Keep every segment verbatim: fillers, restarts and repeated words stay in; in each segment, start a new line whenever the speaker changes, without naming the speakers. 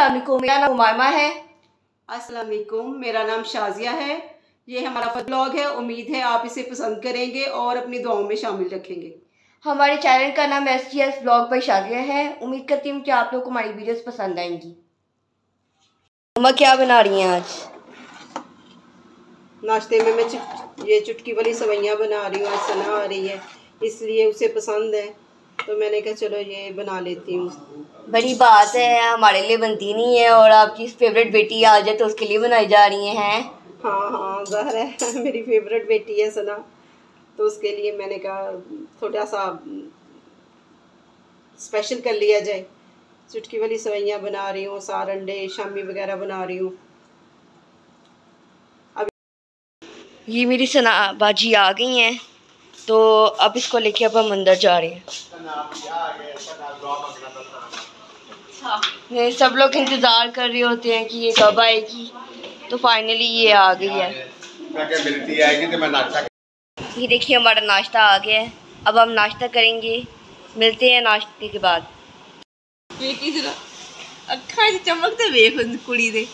अस्सलाम वालेकुम, मेरा नाम उमामा है।
अस्सलाम वालेकुम, मेरा नाम शाजिया है। ये हमारा फर्स्ट ब्लॉग है। उम्मीद है आप इसे पसंद करेंगे और अपनी दुआओं में शामिल रखेंगे।
हमारे चैनल का नाम S G S blog by Shazia है। उम्मीद करती हूँ कि आप लोग को हमारी वीडियोस पसंद आएंगी। मम्मा क्या बना रही हैं आज?
नाश्ते में मैं चुट, ये चुटकी वाली सवैयाँ बना रही हूँ। आज सना आ रही है इसलिए उसे पसंद है, तो मैंने कहा चलो ये बना लेती हूँ।
बड़ी बात है, हमारे लिए बनती नहीं है और आपकी फेवरेट बेटी आ जाए तो उसके लिए बनाई जा रही हैं।
हाँ हाँ ज़ाहिर है मेरी फेवरेट बेटी है सना, तो उसके लिए मैंने कहा थोड़ा सा स्पेशल कर लिया जाए। चुटकी वाली सवैयाँ बना रही हूँ, सार अंडे शामी वगैरह बना रही हूँ।
ये मेरी सना बाजी आ गई हैं, तो अब इसको लेके अब हम अंदर जा रहे हैं। नहीं, सब लोग इंतज़ार कर रहे होते हैं कि ये कब आएगी, तो फाइनली ये आ गई है। ये देखिए हमारा नाश्ता आ गया है। अब हम नाश्ता करेंगे, मिलते हैं नाश्ते के बाद।
अखा चमकते वेख कुड़ी दे।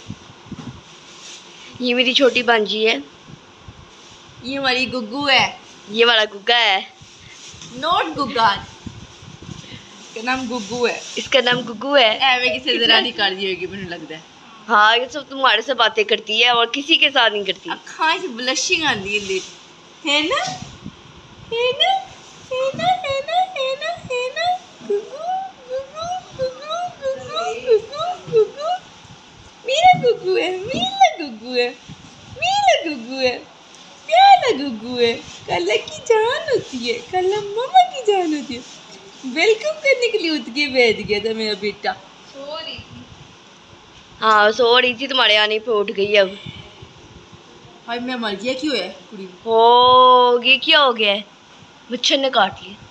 ये मेरी छोटी भांजी है।
ये हमारी गुग्गू है।
ये वाला गुग्गा है।
नोट गुग्गा, इसका नाम गुग्गू है।
इसका नाम गुग्गू है।
ऐवे किसी जरा नहीं कर दी होगी मुझे लगता है।
हाँ, ये सब तुम्हारे से बातें करती है और किसी के साथ नहीं करती।
अखां से ब्लशिंग आती है है ना, है ना, है ना, है ना, है ना, है ना। गुग्गू गुग्गू गुग्गू गुग्गू गुग्गू गुग्गू मेरा गुग्गू है, मेरा गुग्गू है, मेरा गुग्गू है, प्यारा गुग्गू है। कल्ला की जान होती है, कल्ला मम्मा की जान होती है। वेलकम करने के लिए उठ के बैठ गया था मेरा बेटा। सो रही थी।
हाँ सो रही थी, तुम्हारे आने पे उठ गई अब।
हाय मैं मर गया क्यों है कुड़ी?
ओ ये क्या हो गया है? मच्छर ने काट लिया।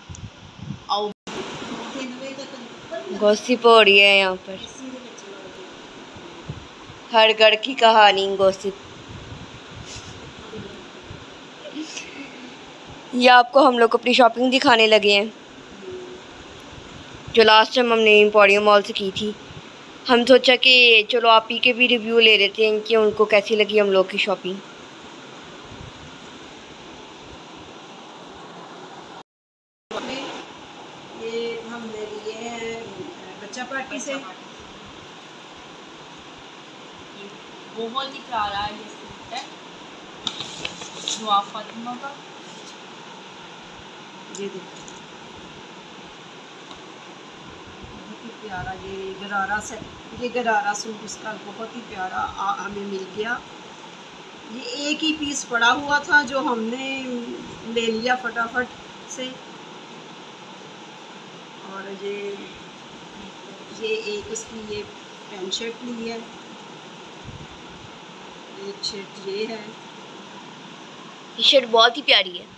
गॉसिप हो रही है यहाँ पर, हर घर की कहानी गॉसिप। ये आपको हम लोग अपनी शॉपिंग दिखाने लगे हैं, जो लास्ट टाइम हमने एम्पोरियम मॉल से की थी। हम सोचा कि चलो आप ही के भी रिव्यू ले लेते हैं कि उनको कैसी लगी हम लोग की शॉपिंग।
ये हमने लिए हैं बच्चा पार्टी से। बहुत ही प्यारा है ये सूट है, दुआ फातिमा का। ये देखो बहुत ही प्यारा, ये गरारा से ये गरारा सूट उसका बहुत ही प्यारा आ, हमें मिल गया। ये एक ही पीस पड़ा हुआ था जो हमने ले लिया फटाफट से। और ये ये एक उसकी ये पैंट शर्ट ली है, एक शर्ट ये है।
ये शर्ट बहुत ही प्यारी है।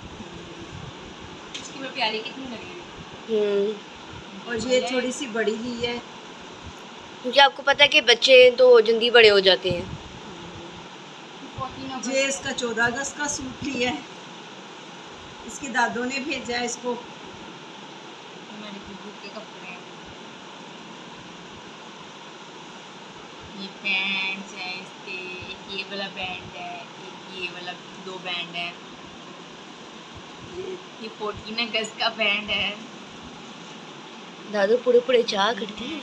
इसकी मैं प्यारी कितनी लगी।
हम्म
और ये थोड़ी सी बड़ी ली है,
क्योंकि आपको पता है कि बच्चे तो जल्दी बड़े हो जाते हैं।
ये इसका चौदह अगस्त का सूट लिया है, इसके दादों ने भेजा है इसको। मेरे गुड्डू के कपड़े, ये पैंट्स है इसके, एक ये वाला बैंड है, एक ये वाला दो बैंड है। ये ये फोर्टीन अगस्त का बैंड है।
दादू पूरे पूरे चाह करते हैं।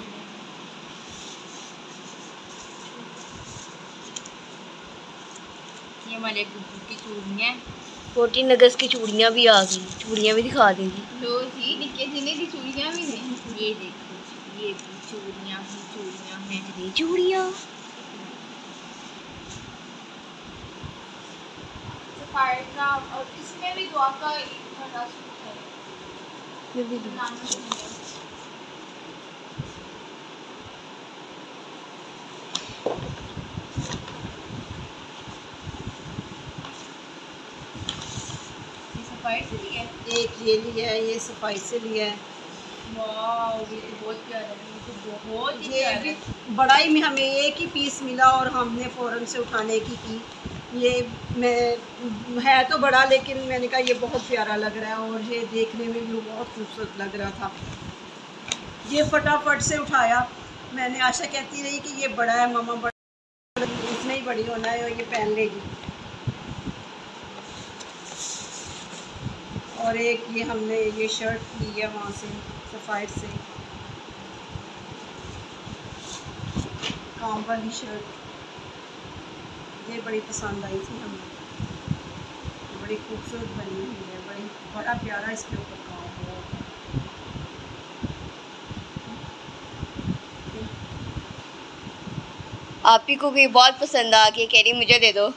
ये हमारे गुड्डू की चूड़ियाँ,
फोर्टीन अगस्त की चूड़ियाँ भी आ गई। चूड़ियाँ भी दिखा देंगी।
लो जी निक्के जिन्हें की चूड़ियाँ भी नहीं। ये देखो ये भी चूड़ियाँ ही चूड़ियाँ हैं।
ये चूड़ियाँ
का, और इसमें भी दुआ का बड़ा सूट है।
ये भी
सफाई से लिया है, एक ये लिया है, ये सफाई से लिया है। वाह ये तो बहुत प्यारा है, ये तो बहुत ही ये भी बड़ा ही में हमें एक ही पीस मिला और हमने फ़ौरन से उठाने की की। ये मैं है तो बड़ा, लेकिन मैंने कहा ये बहुत प्यारा लग रहा है और ये देखने में भी बहुत खूबसूरत लग रहा था। ये फटाफट से उठाया मैंने आशा कहती रही कि ये बड़ा है मामा, बड़ा इसने ही बड़ी होना है और ये पहन लेगी। और एक ये हमने ये शर्ट ली है वहाँ से सफ़ायर से, काम वाली शर्ट, ये बड़ी पसंद आई थी हमें, बड़ी खूबसूरत बनी हुई है, बड़ी बड़ा प्यारा इसके ऊपर काम हुआ है।
आप ही को भी बहुत पसंद आ के कह रही मुझे दे दो।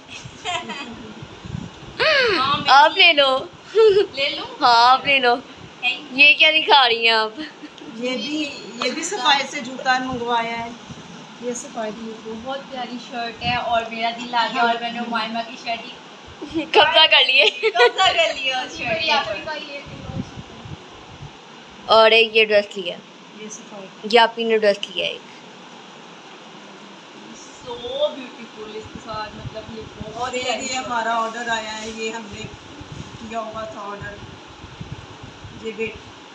आप ले लो।
ले लो।
हाँ आप ले लो। ये क्या दिखा रही हैं आप?
ये भी ये भी सफ़ायर से जूता मंगवाया है, ये सफ़ायर की
बहुत प्यारी शर्ट है और मेरा दिल आ गया और मैंने उमाइमा की शर्ट ही
कब्जा कर लिए।
कब्जा कर लिया उस शर्ट का। ये
और एक ये ड्रेस लिया,
ये सफ़ायर,
ये आपी ने ड्रेस लिया एक।
सो ब्यूटीफुल इसके साथ, मतलब ये बहुत।
और ये भी हमारा ऑर्डर आया है, ये हमने किया हुआ था ऑर्डर, ये भी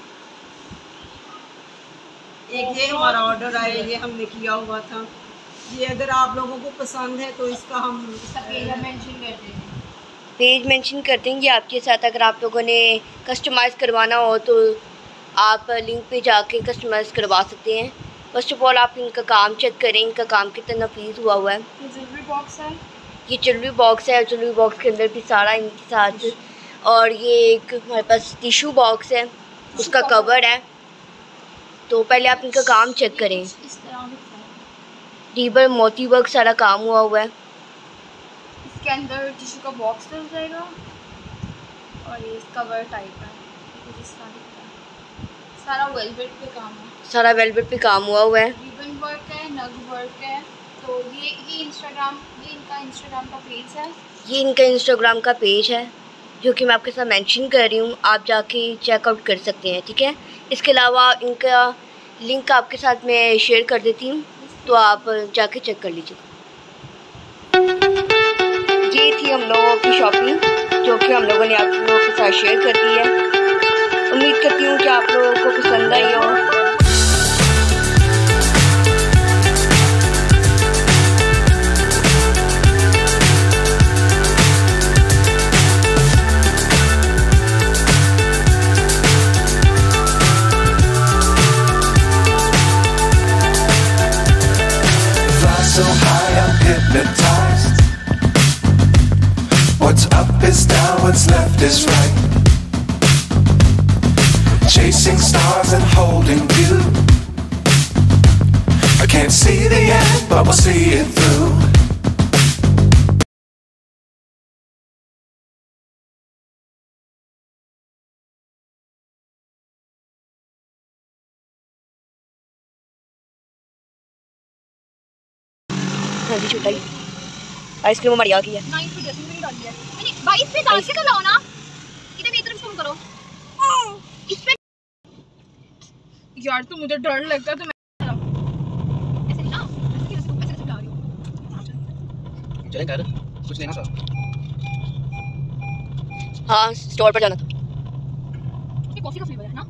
एक ये हमारा ऑर्डर आया, ये हमने किया हुआ था। ये अगर आप लोगों को पसंद है तो इसका हम
इसका पेज मेंशन कर देंगे,
पेज मेंशन कर देंगे आपके साथ। अगर आप लोगों ने कस्टमाइज़ करवाना हो तो आप लिंक पे जाके कस्टमाइज़ करवा सकते हैं। फर्स्ट ऑफ ऑल आप इनका काम चेक करें, इनका काम कितना नफीस हुआ हुआ है।
ये ज्वेलरी बॉक्स है,
ये ज्वेलरी बॉक्स है, ज्वेलरी बॉक्स के अंदर भी सारा इनके साथ। और ये एक हमारे पास टिशू बॉक्स है, उसका कवर है। तो पहले आप इनका काम चेक करें।
इस तरह दिखता है,
रिबर मोती वर्क सारा काम हुआ हुआ है।
इसके अंदर टिश्यू का बॉक्स डल जाएगा और ये कवर टाइप है, कुछ इस तरह दिखता है। सारा वेलवेट पे काम है,
सारा वेलवेट पे काम हुआ हुआ है।
रिबन वर्क है, नग वर्क है। तो ये ये इंस्टाग्राम ये इनका इंस्टाग्राम का पेज है,
ये इनका इंस्टाग्राम का पेज है जो कि मैं आपके साथ मेंशन कर रही हूँ, आप जाके चेकआउट कर सकते हैं, ठीक है। इसके अलावा इनका लिंक आपके साथ मैं शेयर कर देती हूँ, तो आप जाके चेक कर लीजिए। ये थी हम लोगों की शॉपिंग जो कि हम लोगों ने आप लोगों के साथ शेयर कर दी है। उम्मीद करती हूँ कि आप लोगों को पसंद आई हो।
So high, I'm hypnotized. What's up is down, what's left is right. Chasing stars and holding you. I can't see the end, but we'll see it through.
हाँ जी छुट्टाई आइसक्रीम हमारी आ गई है।
नाइस पे ड्रेसिंग नहीं डाली है मैंने, बाईस पे डाल के तो लाओ ना, इधर मेरी तरफ तुम करो इस पे। यार तो मुझे डर लगता है तो मैं ऐसे नहीं ना, ऐसे कैसे ऐसे कैसे ला रही हूं।
चलें कर कुछ लेना था।
हाँ स्टोर पर जाना था।
ये कॉफी का फ्लेवर है ना।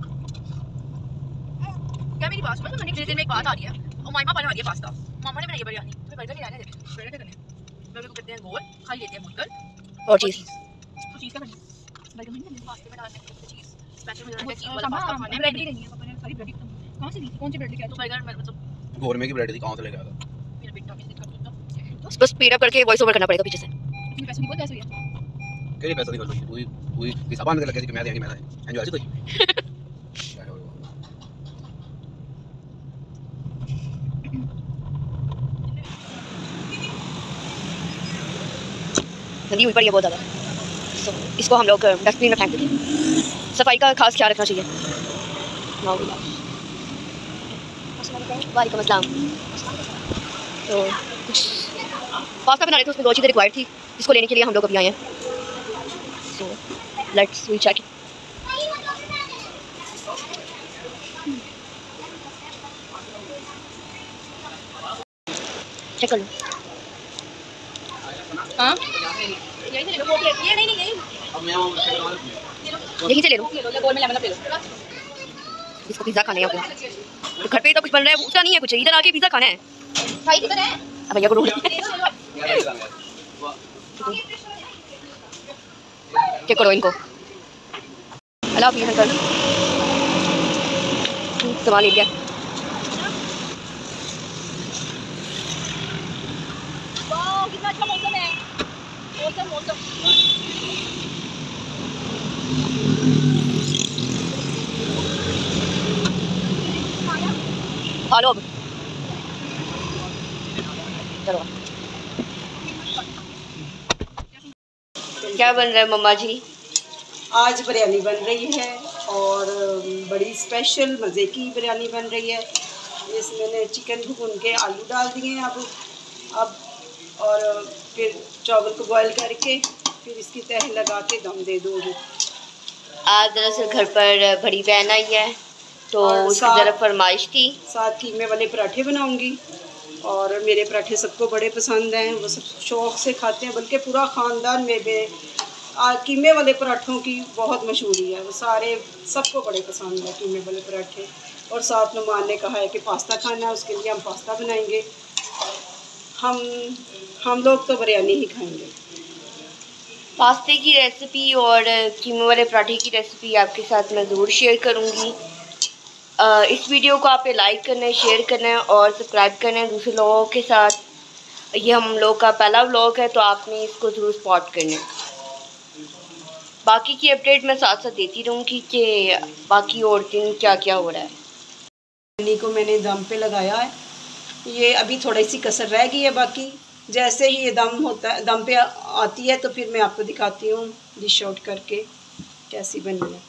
क्या मेरी बात सुनो, मैंने किसी दिन में एक बात आ रही है और मामा बना रही है पास्ता, मामा ने बनाई है बिरयानी, तुम्हें बर्गर नहीं लाने देते, बर्गर करने बर्गर को करते हैं गोल, खा लेते हैं भूनकर
और चीज़
तो चीज़ क्या करनी है, बर्गर नहीं करनी, पास्ते में डालने हैं चीज़ स्पेशल मुझे लगता है चीज़ वाला पास्ता खाने में ब्रेड नहीं है, पापा ने सारी ब्रेड कहां से ली थी, कौन सी ब्रेड लेके आए तो बर्गर मतलब
गोरमे की ब्रेड थी, कहां से लेके आया था
मेरा बेटा किसी का तो
बस स्पीड अप करके वॉइस ओवर करना पड़ेगा पीछे से।
इतने पैसे नहीं बोलते ऐसे ही
के लिए पैसा नहीं कर कोई कोई हिसाब आने लगे कि मैं देंगे मैं एंजॉय से तो
नदी ऊपर ये बहुत ज़्यादा, so, इसको हम लोग डस्टबिन में फेंक देंगे। सफाई का खास ख्याल रखना चाहिए। वालेकुम अस्सलाम। तो कुछ पास्ता बना रहे थे, उसमें दो चीज़ें रिक्वायर्ड थी जिसको लेने के लिए हम लोग अभी आए हैं। So let's we check. Check कर लो।
हां यही से ले लो, वो ये नहीं नहीं यही
अब मैं वो
यहीं से ले लो।
ले लो, गोल में लेमन ले लो।
इसको पिज़्ज़ा खाने हैं आपको। तो घर पे तो कुछ बन रहा है उसका नहीं है कुछ, इधर आके पिज़्ज़ा खाना है।
भाई किधर है?
अब भैया को ढूंढ चेक करो इनको। अल्लाह हाफ़िज़ अंकल। सामान ले लिया।
वाह कितना अच्छा मौसम है। मौसम मौसम
खा लो अब। चलो क्या बन रहा है मम्मा जी?
आज बिरयानी बन रही है और बड़ी स्पेशल मज़े की बिरयानी बन रही है। इसमें मैंने चिकन भून के आलू डाल दिए हैं अब अब और फिर चावल को बॉईल करके फिर इसकी तह लगा के दम दे दूँगी।
आज दरअसल घर पर बड़ी बहन आई है तो उसकी ज़रा फरमाइश थी। साथ
कीमे वाले पराठे बनाऊँगी और मेरे पराठे सबको बड़े पसंद हैं, वो सब शौक़ से खाते हैं, बल्कि पूरा ख़ानदान में बे कीमे वाले पराठों की बहुत मशहूरी है। वो सारे सबको बड़े पसंद है कीमे वाले पराठे। और साथ नुमान ने कहा है कि पास्ता खाना है, उसके लिए हम पास्ता बनाएंगे। हम हम लोग तो बिरयानी ही खाएंगे।
पास्ते की रेसिपी और कीमे वाले पराठे की रेसिपी आपके साथ मैं ज़रूर शेयर करूँगी। इस वीडियो को आपने लाइक करना है, शेयर करना है और सब्सक्राइब करना है दूसरे लोगों के साथ। ये हम लोग का पहला व्लॉग है तो आपने इसको ज़रूर सपोर्ट करना है। बाकी की अपडेट मैं साथ साथ देती रहूँगी कि बाकी और दिन क्या क्या हो रहा है।
बिरयानी को मैंने दम पे लगाया है, ये अभी थोड़ी सी कसर रह गई है। बाकी जैसे ही ये दम होता है दम पे आती है तो फिर मैं आपको दिखाती हूँ डिश आउट करके कैसी बनी है।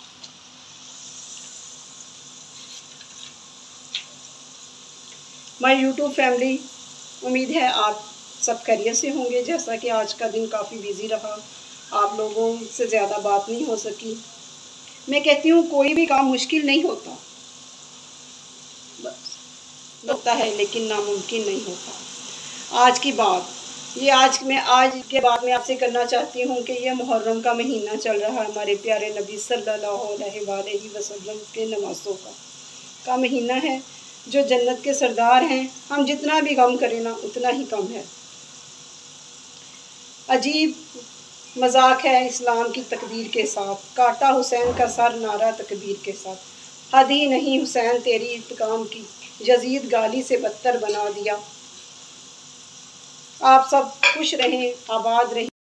माय यूट्यूब फैमिली, उम्मीद है आप सब खैरियत से होंगे। जैसा कि आज का दिन काफ़ी बिजी रहा, आप लोगों से ज़्यादा बात नहीं हो सकी। मैं कहती हूँ कोई भी काम मुश्किल नहीं होता, बस होता है लेकिन नामुमकिन नहीं होता। आज की बात ये आज मैं आज के बाद मैं आपसे करना चाहती हूँ कि ये मुहर्रम का महीना चल रहा है, हमारे प्यारे नबी सल्लल्लाहु अलैहि वसल्लम के नमाज़ों का का महीना है, जो जन्नत के सरदार हैं। हम जितना भी गम करें ना उतना ही कम है। अजीब मजाक है इस्लाम की तकदीर के साथ, काटा हुसैन का सर नारा तकबीर के साथ। हद ही नहीं हुसैन तेरी इंतकाम की, यजीद गाली से बदतर बना दिया। आप सब खुश रहें, आबाद रहें।